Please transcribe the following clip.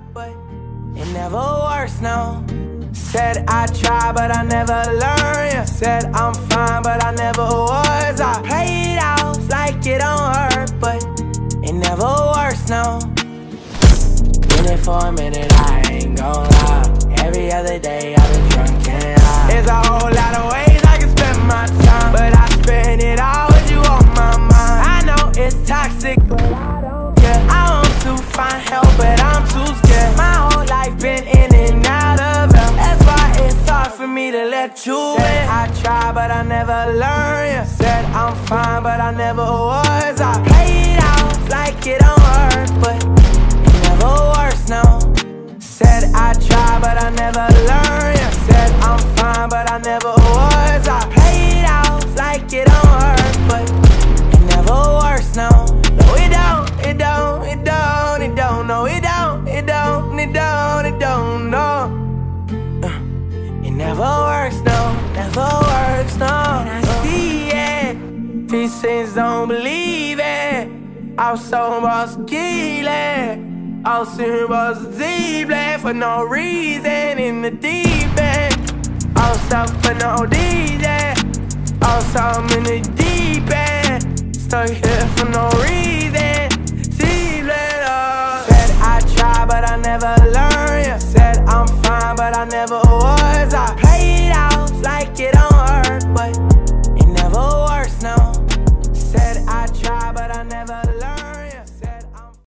but it never works, no. Said I tried, but I never learned, yeah. Said I'm fine, but I never was. I played off like it don't hurt, but it never works, no. In it for a minute, I ain't gon' lie. Every other day I've been drunk and high. There's a whole lot of ways I can spend my time, but I spend it all with you on my mind. I know it's toxic, but I don't care. I want to find help, but I'm too scared. My whole life been in and out of hell. That's why it's hard for me to let you in. I tried, but I never learned, yeah. Said I'm fine, but I never was. I played off like it don't hurt, but it never works, no. Said I tried, but I never learned, yeah. Said I'm fine, but I never was. I played off like it don't hurt, but it never works, no. No, it don't, it don't, it don't, it don't, no, it don't, it don't, it don't, it don't, no. It never works, no, never works, no. And I see it, these things don't believe it. I'm so skilled. I'll see was deeply for no reason in the deep end. I'll stop for no DJ. I'm in the deep end. Stuck here for no reason. Deeply, Said I tried, but I never learned, yeah. Said I'm fine, but I never